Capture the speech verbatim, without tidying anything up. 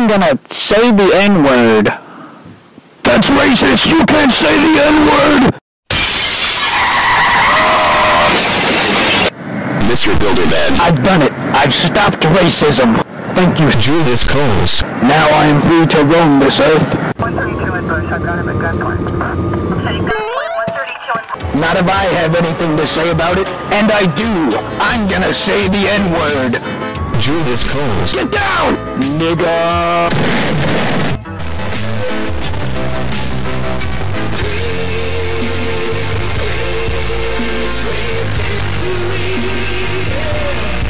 I'm gonna say the N-word. That's racist! You can't say the N-word! Mister Builderman. I've done it. I've stopped racism. Thank you, Julius Coles. Now I am free to roam this earth. one thirty-two in Bush, I've got him at gunpoint. Setting gunpoint, one thirty-two in Bush. Not if I have anything to say about it, and I do. I'm gonna say the N-word. Julius Coles. Get down, nigga! Sweet victory, yeah.